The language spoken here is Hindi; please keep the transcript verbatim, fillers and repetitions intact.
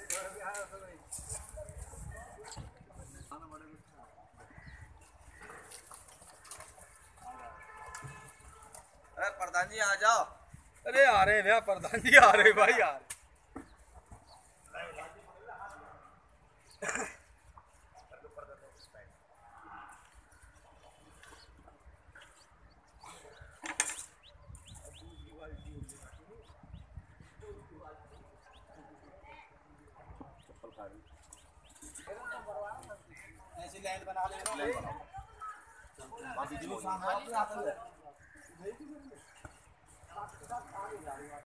अरे प्रधान जी आ जाओ। अरे आ रहे हैं प्रधान जी, आ रहे भाई यार। ऐसी लाइन बना लेना।